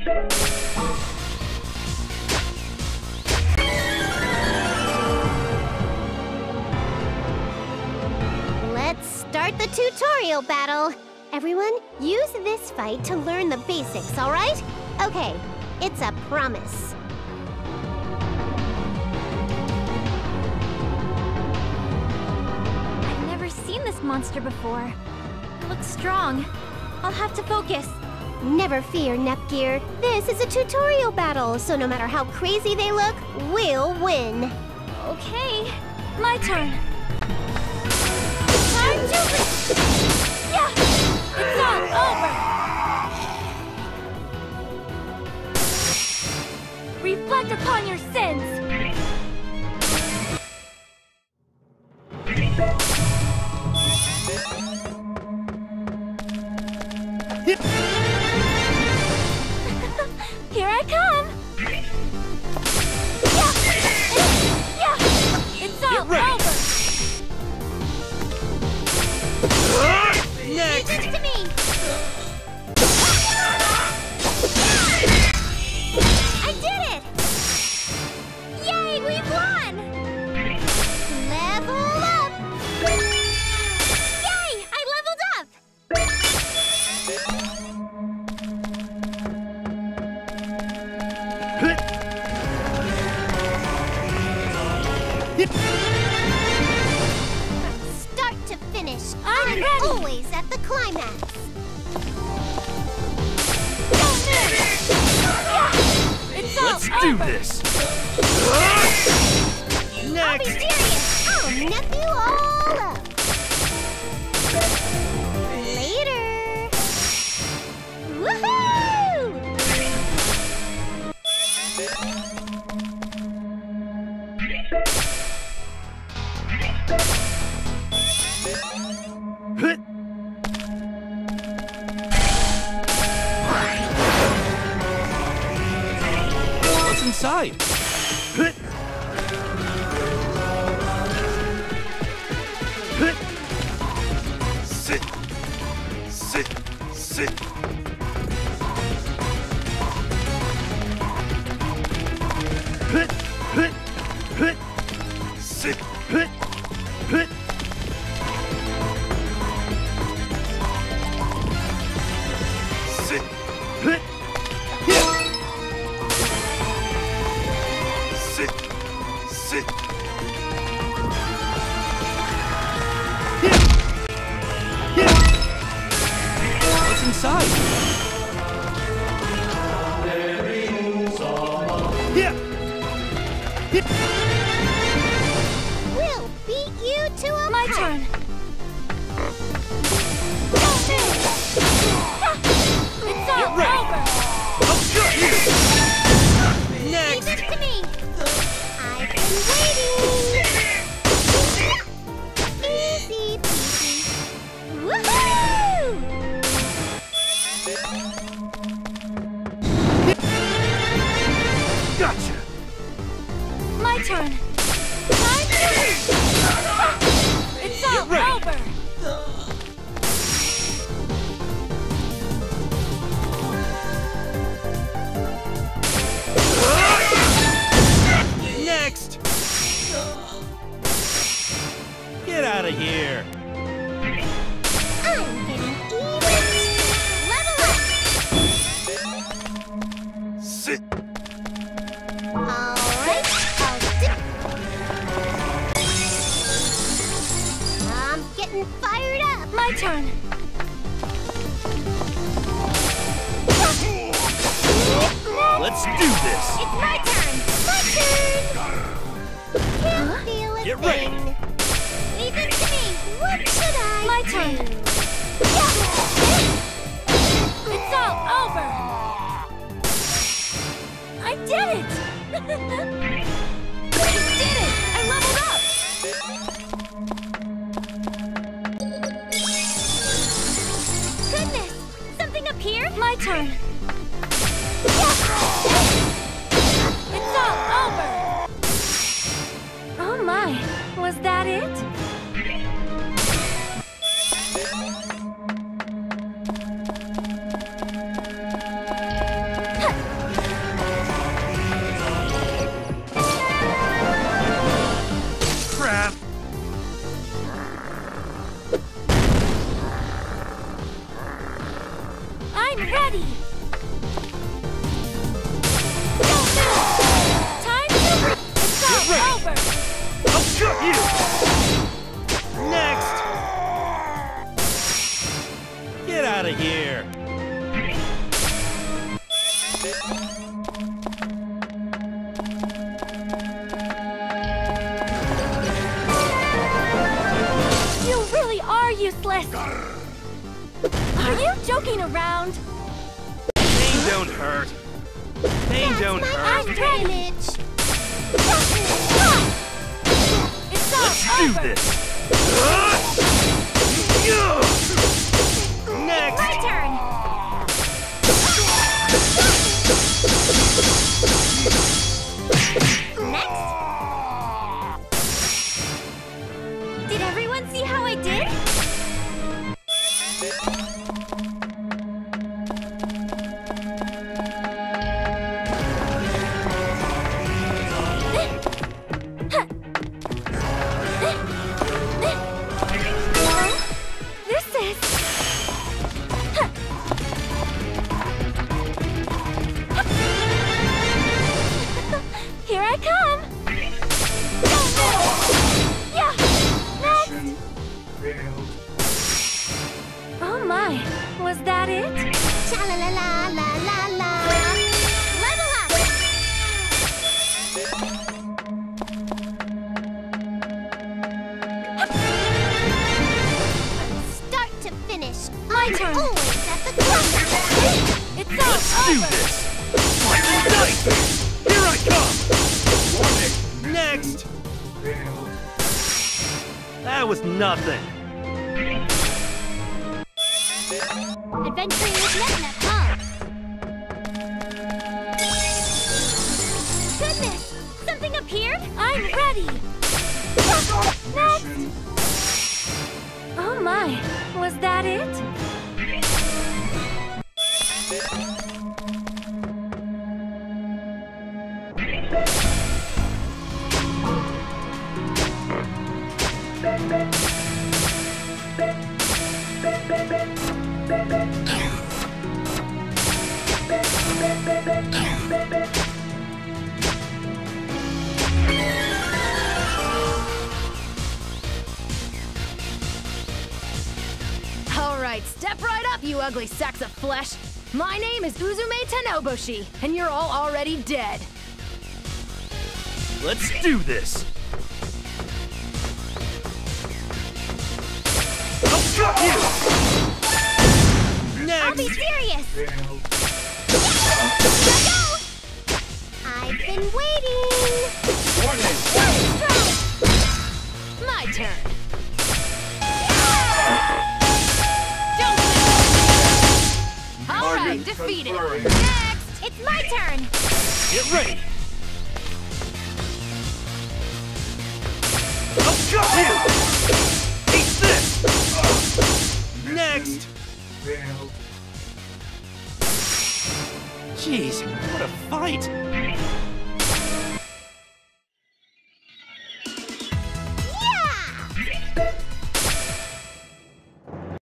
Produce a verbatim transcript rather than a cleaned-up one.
Let's start the tutorial battle. Everyone, use this fight to learn the basics, all right? Okay, it's a promise. I've never seen this monster before. It looks strong. I'll have to focus. Never fear, Nepgear. This is a tutorial battle, so no matter how crazy they look, we'll win. Okay, my turn. Time to... Yeah! It's all over! Reflect upon your sins! Here I come! Yeah! Yeah! It's all over! Next! Leave this to me! I did it! Yay, we've won! Level up! Yay, I leveled up! Start to finish, I'm I'm ready. always at the climax. It's all Let's over. do this! I'll be Next! serious! I'll nip you all up. Later. Woohoo! What's inside? Sit! Sit! Sit! Sit! Sit! Sit! Sit! What's inside? Yeah! We'll beat you to a My pulp. turn. It's all ready. over. I'll shoot you! Leave Next! this to me. I've been waiting. Easy peasy. Woohoo! Gotcha! My turn. Time to leave. It's all ready. over. Next! Get out of here! I'm getting even. Level up. Sit! All right, I'll do. I'm getting fired up. My turn. Let's do this! It's my turn. My turn. Can't feel a Get ready. thing. Leave this to me. What should I My do? turn. It's all over. I did it. I did it. I leveled up. Goodness. Something appeared. My turn. It's all over. Oh my. Was that it? I'm ready! Don't move! Time to... It's all over! I'll cut you! Next! Get out of here! You really are useless! Are you joking around? Pain don't hurt. Pain That's don't my hurt. own damage. It's all Let's over! do this! Next! My turn! Next? Did everyone see how I did? This is... Here I come! Yeah! Next! Oh my, was that it? Cha la la la la la la. Level up! Start to finish. My I'm turn. always at the climax. It's all Let's do over! this! Slice and dice! Here I come! Next! That was nothing. Adventuring with Neptune, huh? Goodness! Something appeared? I'm ready! Next! Oh my, was that it? All right, step right up, you ugly sacks of flesh. My name is Uzume Tenoboshi, and you're all already dead. Let's do this! I'll cut you! I'll be Next! serious. Go! I've been waiting. My turn. All right, defeated. Next! It's my turn! Get ready! I'll cut you! Eat this! Next! Jeez, what a fight!